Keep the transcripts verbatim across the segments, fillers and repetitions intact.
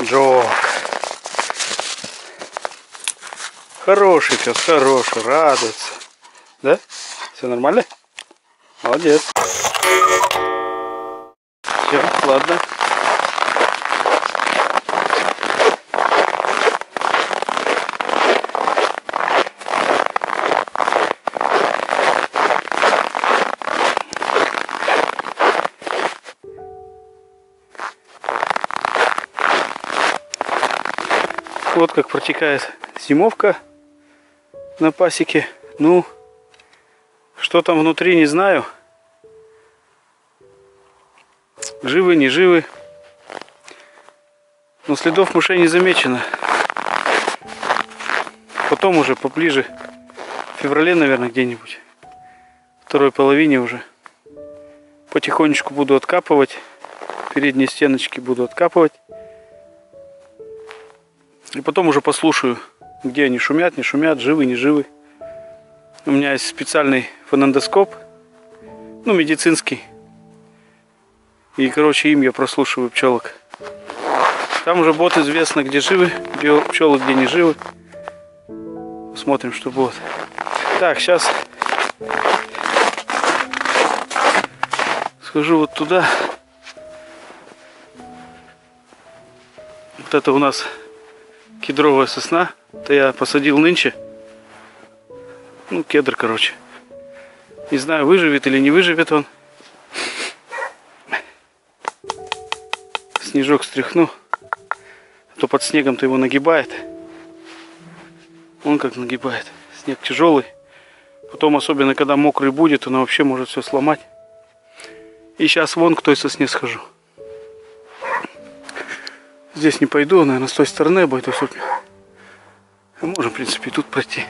Джок. Хороший пес, хороший, радуется. Да? Все нормально? Молодец. Все, ладно. Вот как протекает зимовка на пасеке. Ну, что там внутри, не знаю. Живы, не живы. Но следов мышей не замечено. Потом уже поближе, в феврале, наверное, где-нибудь, второй половине уже, потихонечку буду откапывать. Передние стеночки буду откапывать. И потом уже послушаю, где они шумят, не шумят, живы, не живы. У меня есть специальный фонендоскоп, ну, медицинский. И, короче, им я прослушиваю пчелок. Там уже будет известно, где живы пчелы, где не живы. Посмотрим, что будет. Так, сейчас схожу вот туда. Вот это у нас кедровая сосна. Это я посадил нынче. Ну, кедр, короче. Не знаю, выживет или не выживет он. Снежок стряхну. А то под снегом-то его нагибает. Он как нагибает. Снег тяжелый. Потом, особенно когда мокрый будет, он вообще может все сломать. И сейчас вон к той сосне схожу. Здесь не пойду, наверное, с той стороны обойдусь. А можем, в принципе, и тут пройти.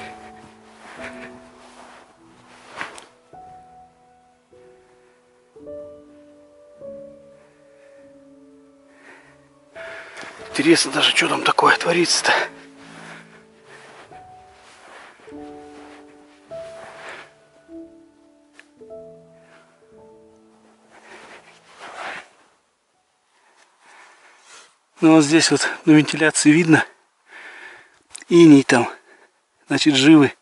Интересно даже, что там такое творится-то. Ну вот здесь вот на вентиляции видно. Иней там. Значит, живы.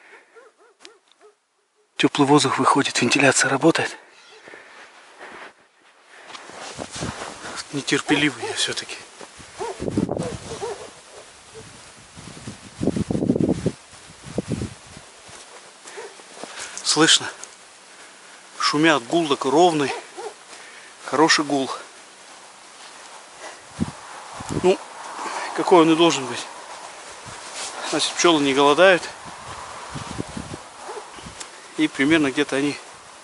Теплый воздух выходит, вентиляция работает. Нетерпеливый я все-таки. Слышно? Шумят, гул такой ровный. Хороший гул. Ну, какой он и должен быть. Значит, пчелы не голодают. И примерно где-то они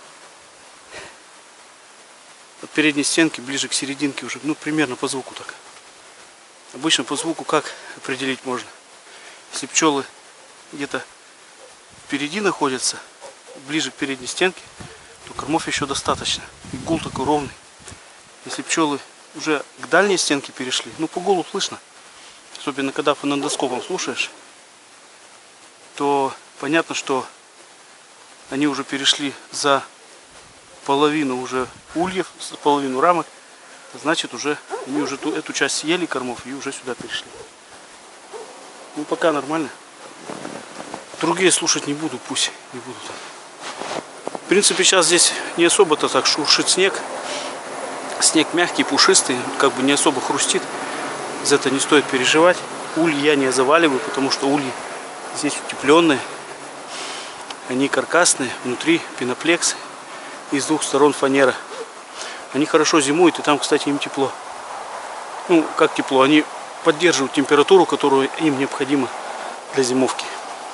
от передней стенки ближе к серединке уже. Ну, примерно по звуку так. Обычно по звуку как определить можно? Если пчелы где-то впереди находятся, ближе к передней стенке, то кормов еще достаточно. И гул такой ровный. Если пчелы уже к дальней стенке перешли, ну, по гулу слышно. Особенно когда фонендоскопом слушаешь, то понятно, что они уже перешли за половину уже ульев, за половину рамок. Значит, уже они уже ту, эту часть съели кормов и уже сюда перешли. Ну, пока нормально. Другие слушать не буду, пусть не будут. В принципе, сейчас здесь не особо-то так шуршит снег. Снег мягкий, пушистый, как бы не особо хрустит. За это не стоит переживать. Ульи я не заваливаю, потому что ульи здесь утепленные. Они каркасные, внутри пеноплекс. И с двух сторон фанера. Они хорошо зимуют, и там, кстати, им тепло. Ну, как тепло? Они поддерживают температуру, которую им необходима для зимовки.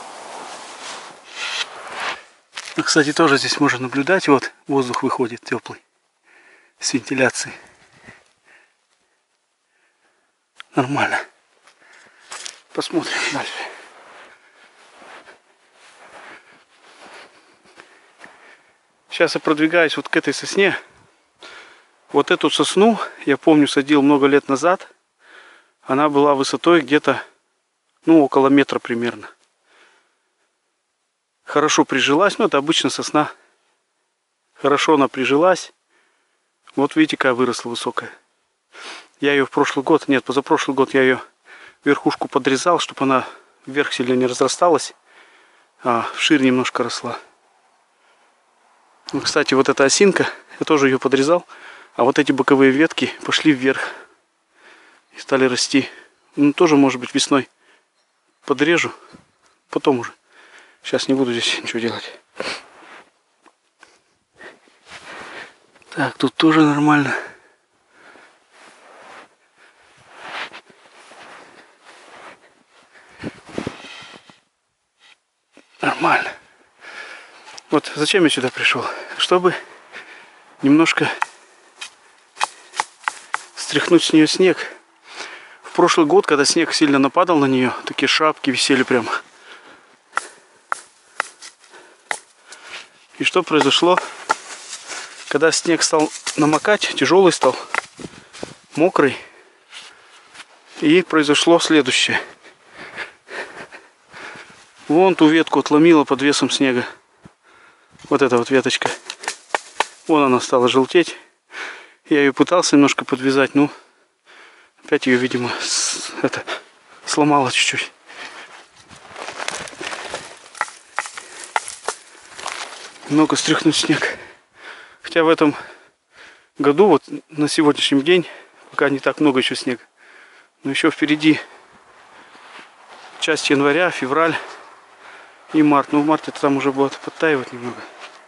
Кстати, тоже здесь можно наблюдать. Вот воздух выходит теплый с вентиляции. Нормально. Посмотрим дальше. Сейчас я продвигаюсь вот к этой сосне. Вот эту сосну, я помню, садил много лет назад. Она была высотой где-то, ну, около метра примерно. Хорошо прижилась, но это обычно сосна. Хорошо она прижилась. Вот видите, какая выросла высокая. Я ее в прошлый год, нет, позапрошлый год я ее верхушку подрезал, чтобы она вверх сильно не разрасталась, а вширь немножко росла. Ну, кстати, вот эта осинка, я тоже ее подрезал, а вот эти боковые ветки пошли вверх и стали расти. Ну, тоже, может быть, весной подрежу, потом уже. Сейчас не буду здесь ничего делать. Так, тут тоже нормально. Нормально. Вот зачем я сюда пришел? Чтобы немножко стряхнуть с нее снег. В прошлый год, когда снег сильно нападал на нее, такие шапки висели прям. И что произошло? Когда снег стал намокать, тяжелый стал, мокрый, и произошло следующее. Вон ту ветку отломила под весом снега. Вот эта вот веточка. Вон она стала желтеть. Я ее пытался немножко подвязать, но опять ее, видимо, с, это, сломала чуть-чуть. Много стряхнуть снег. Хотя в этом году, вот на сегодняшний день, пока не так много еще снега, но еще впереди часть января, февраль и март. Ну в марте там уже будет подтаивать немного.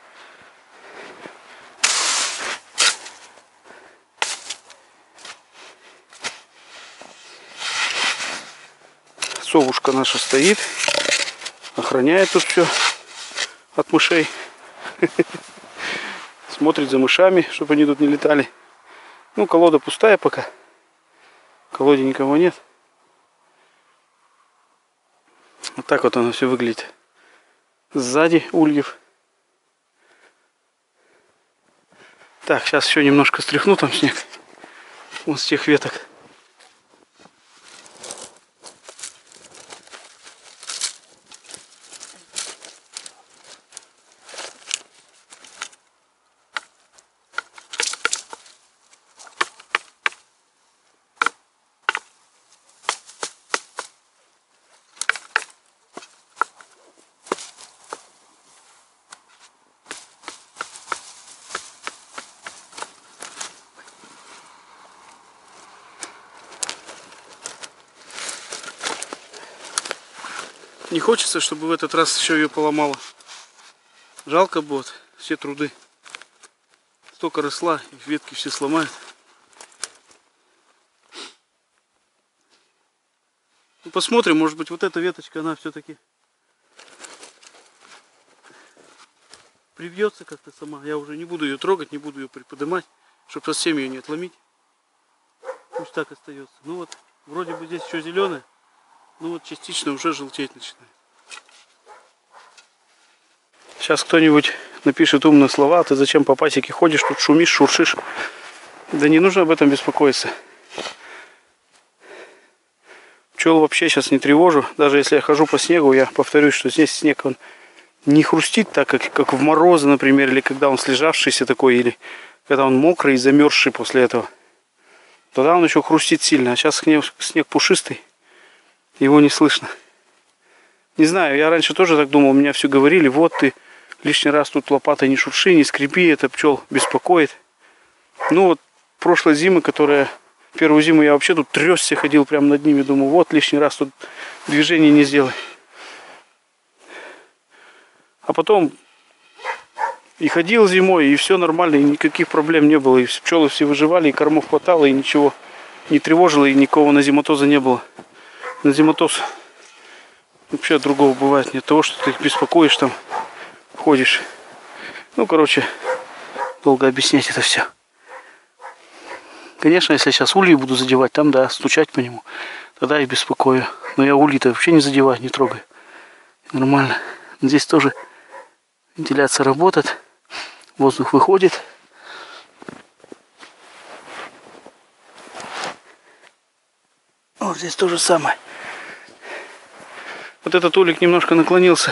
Совушка наша стоит, охраняет тут все от мышей. Смотрит за мышами, чтобы они тут не летали. Ну, колода пустая пока. В колоде никого нет. Вот так вот оно все выглядит. Сзади ульев. Так, сейчас еще немножко стряхну там снег. Вот с тех веток. Не хочется, чтобы в этот раз еще ее поломало. Жалко будет все труды. Столько росла, их ветки все сломают. Ну, посмотрим, может быть, вот эта веточка, она все-таки привьется как-то сама. Я уже не буду ее трогать, не буду ее приподнимать, чтобы совсем ее не отломить. Пусть так остается. Ну вот, вроде бы здесь еще зеленое. Ну вот частично уже желтеть начинает. Сейчас кто-нибудь напишет умные слова: ты зачем по пасеке ходишь, тут шумишь, шуршишь. Да не нужно об этом беспокоиться. Пчел вообще сейчас не тревожу. Даже если я хожу по снегу, я повторюсь, что здесь снег он не хрустит так, как, как в морозы, например, или когда он слежавшийся такой, или когда он мокрый и замерзший после этого. Тогда он еще хрустит сильно, а сейчас снег пушистый. Его не слышно. Не знаю, я раньше тоже так думал, меня все говорили: вот ты лишний раз тут лопатой не шурши, не скреби, это пчел беспокоит. Ну вот прошлой зимы, которая, первую зиму я вообще тут трёсся, ходил прямо над ними, думаю, вот лишний раз тут движение не сделай. А потом и ходил зимой, и все нормально, и никаких проблем не было, и пчелы все выживали, и кормов хватало, и ничего не тревожило, и никого на зимотоза не было. На зимотоз вообще другого бывает, не от того, что ты их беспокоишь, там ходишь. Ну, короче, долго объяснять это все. Конечно, если я сейчас ульи буду задевать, там, да, стучать по нему, тогда и беспокою. Но я ульи-то вообще не задеваю, не трогаю. Нормально. Здесь тоже вентиляция работает, воздух выходит. Вот здесь то же самое. Вот этот улик немножко наклонился.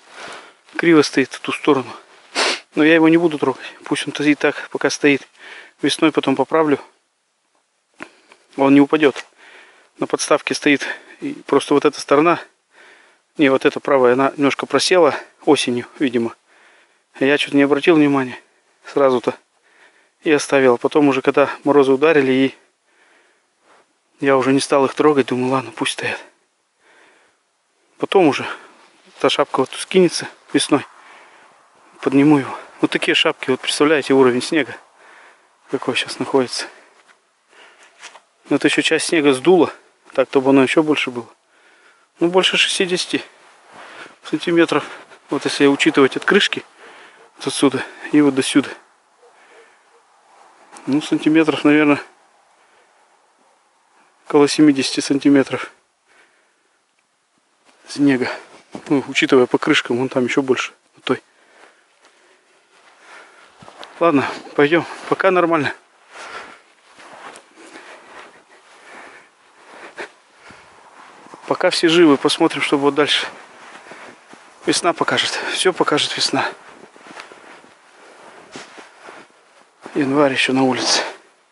Криво стоит в ту сторону. Но я его не буду трогать. Пусть он и так пока стоит. Весной потом поправлю. Он не упадет. На подставке стоит. И просто вот эта сторона, не, вот эта правая, она немножко просела осенью, видимо. Я что-то не обратил внимания сразу-то и оставил. Потом уже, когда морозы ударили, и я уже не стал их трогать, думаю, ладно, пусть стоят. Потом уже эта шапка вот скинется весной, подниму его. Вот такие шапки, вот представляете, уровень снега, какой сейчас находится. Вот еще часть снега сдуло, так, то бы оно еще больше было. Ну, больше шестидесяти сантиметров. Вот если учитывать от крышки, вот отсюда и вот до сюда. Ну, сантиметров, наверное, около семидесяти сантиметров снега. Ну, учитывая по крышкам, вон там еще больше. Вот той. Ладно, пойдем. Пока нормально. Пока все живы, посмотрим, что будет дальше. Весна покажет. Все покажет весна. Январь еще на улице.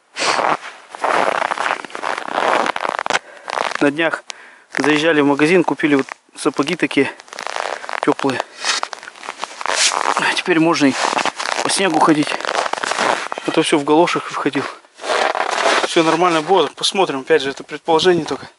На днях заезжали в магазин, купили вот сапоги такие теплые. Теперь можно и по снегу ходить. А то все в галошах входил. Все нормально будет. Посмотрим. Опять же, это предположение только.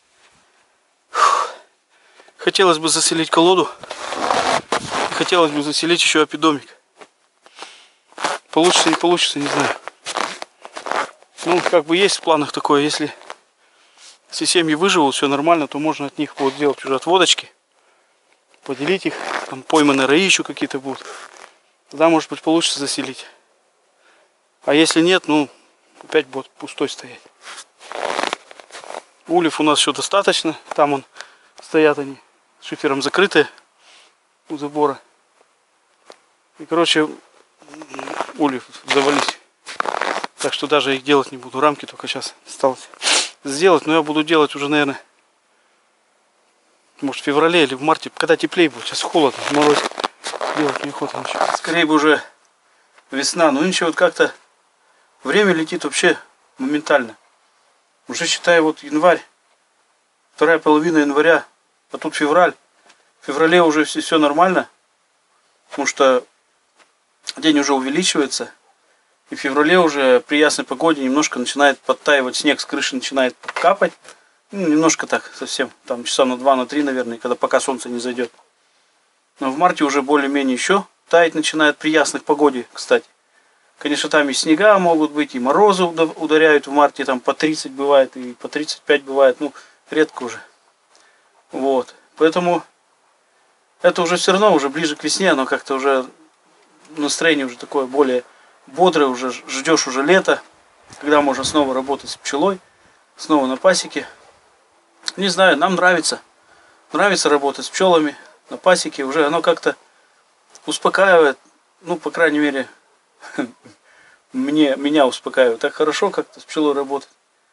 Хотелось бы заселить колоду. Хотелось бы заселить еще опидомик. Получится, не получится, не знаю. Ну, как бы есть в планах такое, если все семьи выживут, все нормально, то можно от них вот сделать уже отводочки. Поделить их. Там пойманные раи еще какие-то будут. Тогда, может быть, получится заселить. А если нет, ну, опять будет пустой стоять. Ульев у нас еще достаточно. Там он стоят они. Шифером закрытые у забора. И, короче, ульев завались. Так что даже их делать не буду. Рамки только сейчас осталось сделать. Но я буду делать уже, наверное, может, в феврале или в марте. Когда теплее будет. Сейчас холодно, мороз. Делать неохота ничего. Скорее бы уже весна. Но ничего, вот как-то время летит вообще моментально. Уже считай, вот январь. Вторая половина января. А тут февраль. В феврале уже все, все нормально. Потому что день уже увеличивается. И в феврале уже при ясной погоде немножко начинает подтаивать снег. С крыши начинает капать. Ну, немножко так совсем. Там часа на два, на три, наверное. Когда пока солнце не зайдет. Но в марте уже более-менее еще таять начинает при ясных погоде, кстати. Конечно, там и снега могут быть, и морозы ударяют в марте. Там по тридцать бывает, и по тридцать пять бывает. Ну, редко уже. Вот, поэтому это уже все равно, уже ближе к весне, но как-то уже настроение уже такое более бодрое, уже ждешь уже лета, когда можно снова работать с пчелой, снова на пасеке. Не знаю, нам нравится, нравится работать с пчелами на пасеке, уже оно как-то успокаивает, ну, по крайней мере, мне, меня успокаивает. Так хорошо как-то с пчелой работать.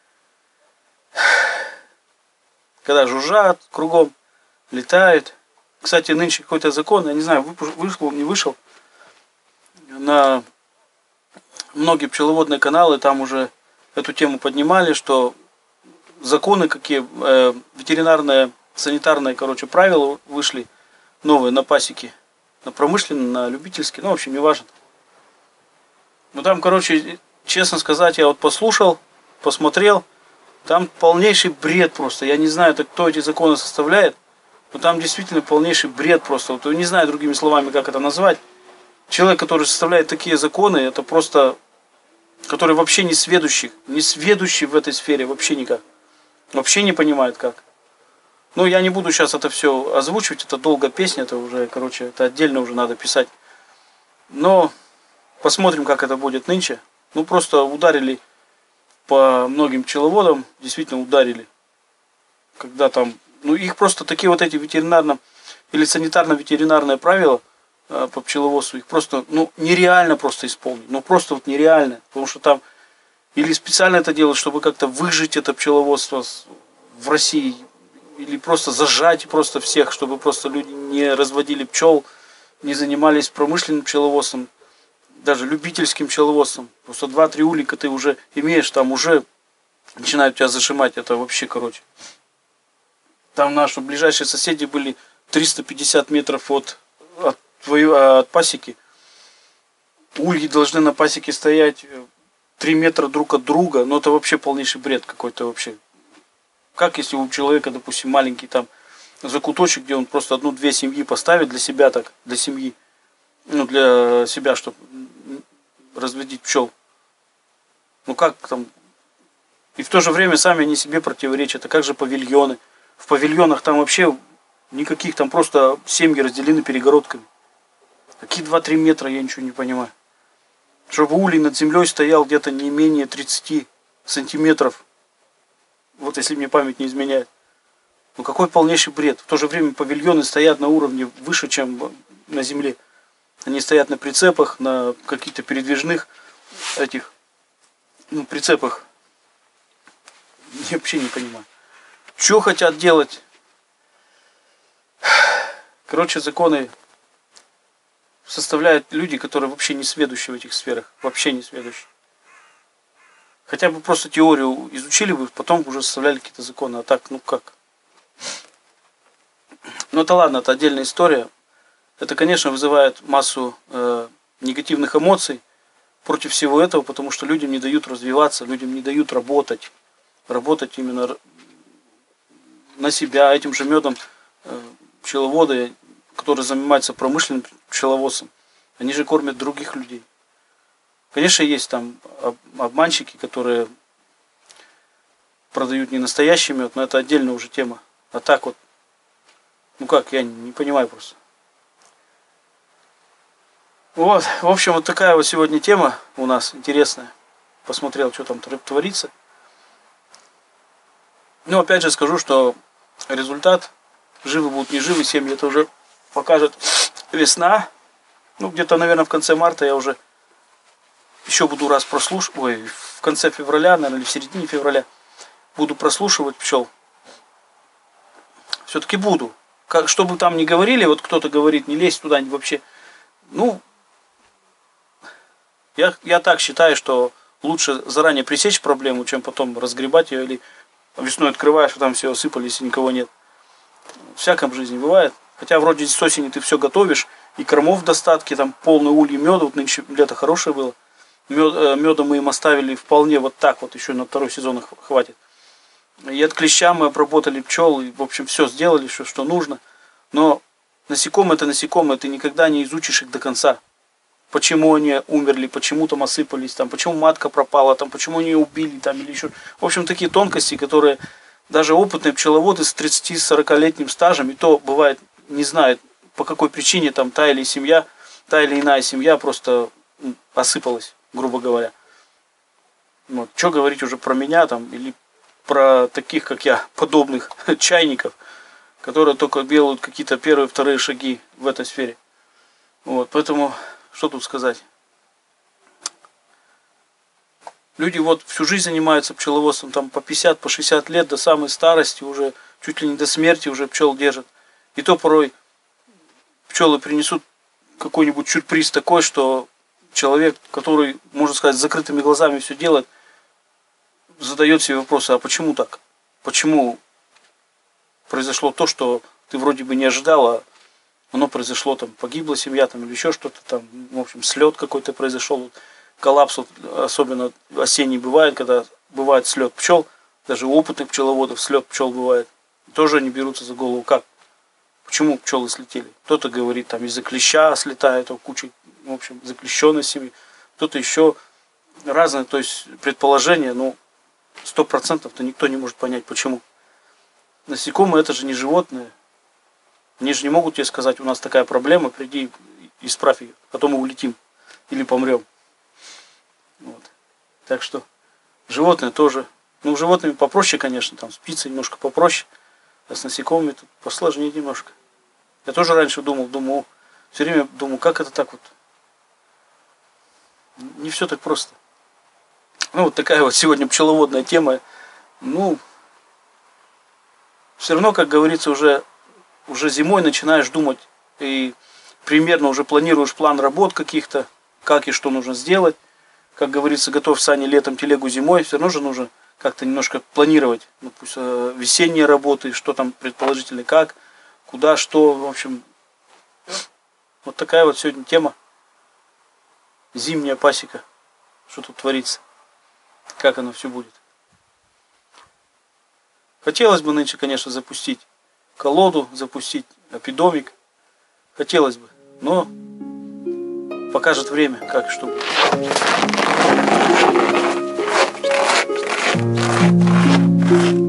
Когда жужжат кругом, летают. Кстати, нынче какой-то закон, я не знаю, вышел, не вышел. На многие пчеловодные каналы там уже эту тему поднимали, что законы какие, э, ветеринарные, санитарные, короче, правила вышли новые на пасеке. На промышленные, на любительские, ну, в общем, не важно. Ну, там, короче, честно сказать, я вот послушал, посмотрел. Там полнейший бред просто. Я не знаю, это кто эти законы составляет. Но там действительно полнейший бред просто. Вот, не знаю другими словами, как это назвать. Человек, который составляет такие законы, это просто... Который вообще не сведущий. Не сведущий в этой сфере вообще никак. Вообще не понимает как. Ну, я не буду сейчас это все озвучивать. Это долгая песня. Это уже, короче, это отдельно уже надо писать. Но посмотрим, как это будет нынче. Ну, просто ударили... По многим пчеловодам действительно ударили. Когда там, ну их просто такие вот эти ветеринарно или санитарно-ветеринарные правила э, по пчеловодству, их просто, ну нереально просто исполнить. Ну просто вот нереально. Потому что там или специально это делают, чтобы как-то выжить это пчеловодство в России, или просто зажать просто всех, чтобы просто люди не разводили пчел, не занимались промышленным пчеловодством. даже любительским пчеловодством. Просто два-три улика ты уже имеешь, там уже начинают тебя зажимать. Это вообще, короче. Там наши ближайшие соседи были триста пятьдесят метров от, от, твою, от пасеки. Ульи должны на пасеке стоять три метра друг от друга. Но это вообще полнейший бред какой-то вообще. Как если у человека, допустим, маленький там закуточек, где он просто одну-две семьи поставит для себя так, для семьи. Ну, для себя, чтобы разводить пчел. Ну как там. И в то же время сами они себе противоречат. А как же павильоны? В павильонах там вообще никаких, там просто семьи разделены перегородками. Какие два-три метра, я ничего не понимаю. Чтобы улей над землей стоял где-то не менее тридцати сантиметров. Вот если мне память не изменяет. Ну какой полнейший бред. В то же время павильоны стоят на уровне выше, чем на земле. Они стоят на прицепах, на каких-то передвижных этих, ну, прицепах. Я вообще не понимаю. Что хотят делать? Короче, законы составляют люди, которые вообще не сведущие в этих сферах. Вообще не сведущие. Хотя бы просто теорию изучили бы, потом уже составляли какие-то законы. А так, ну как? Ну это ладно, это отдельная история. Это, конечно, вызывает массу э, негативных эмоций против всего этого, потому что людям не дают развиваться, людям не дают работать. Работать именно на себя. Этим же медом э, пчеловоды, которые занимаются промышленным пчеловодством, они же кормят других людей. Конечно, есть там обманщики, которые продают не настоящий мед, но это отдельная уже тема. А так вот, ну как, я не понимаю просто. Вот, в общем, вот такая вот сегодня тема у нас интересная. Посмотрел, что там творится. Ну, опять же скажу, что результат, живы будут, не живы, семьи, это уже покажет весна. Ну, где-то, наверное, в конце марта я уже еще буду раз прослушивать, ой, в конце февраля, наверное, или в середине февраля буду прослушивать пчел. Все-таки буду. Как, что бы там ни говорили, вот кто-то говорит, не лезь туда вообще. Ну, я, я так считаю, что лучше заранее пресечь проблему, чем потом разгребать ее, или весной открываешь, а там все осыпались и никого нет. Всяком в жизни бывает. Хотя вроде с осени ты все готовишь, и кормов в достатке, там полный ульи меда, вот нынче лето хорошее было. Мед, меда мы им оставили вполне вот так вот, еще на второй сезон хватит. И от клеща мы обработали пчел, и в общем все сделали, что, что нужно. Но насекомые это насекомые, ты никогда не изучишь их до конца. Почему они умерли, почему там осыпались, там, почему матка пропала, там, почему они ее убили, там, или еще. В общем, такие тонкости, которые даже опытные пчеловоды с тридцати-сорокалетним стажем, и то бывает, не знают, по какой причине там та или семья, та или иная семья просто осыпалась, грубо говоря. Вот. Что говорить уже про меня там, или про таких, как я, подобных чайников, которые только делают какие-то первые, вторые шаги в этой сфере. Вот, поэтому, что тут сказать? Люди вот всю жизнь занимаются пчеловодством, там по пятьдесят, по шестьдесят лет, до самой старости, уже чуть ли не до смерти уже пчел держат. И то порой пчелы принесут какой-нибудь сюрприз такой, что человек, который, можно сказать, с закрытыми глазами все делает, задает себе вопросы, а почему так? Почему произошло то, что ты вроде бы не ожидал, а оно произошло, там, погибла семья, там, или еще что-то там, в общем, слет какой-то произошел, коллапс, вот, особенно осенний бывает, когда бывает слет пчел, даже у опытных пчеловодов слет пчел бывает, тоже они берутся за голову, как? Почему пчелы слетели? Кто-то говорит, там, из-за клеща слетает, куча, в общем, заклещенности, кто-то еще разные, то есть, предположения, но сто процентов-то никто не может понять, почему. Насекомые это же не животные. Они же не могут тебе сказать, у нас такая проблема, приди и исправь ее, потом мы улетим или помрем. Вот. Так что животные тоже. Ну, с животными попроще, конечно, там с птицей немножко попроще, а с насекомыми тут посложнее немножко. Я тоже раньше думал, думал, все время думал, как это так вот. Не все так просто. Ну, вот такая вот сегодня пчеловодная тема. Ну, все равно, как говорится, уже, уже зимой начинаешь думать и примерно уже планируешь план работ каких-то, как и что нужно сделать. Как говорится, готовь сани летом, телегу зимой. Все равно же нужно как-то немножко планировать. Ну, пусть э, весенние работы, что там предположительно, как, куда, что. В общем, вот такая вот сегодня тема. Зимняя пасека. Что тут творится. Как оно все будет. Хотелось бы нынче, конечно, запустить колоду, запустить опидомик. Хотелось бы. Но покажет время, как и что будет.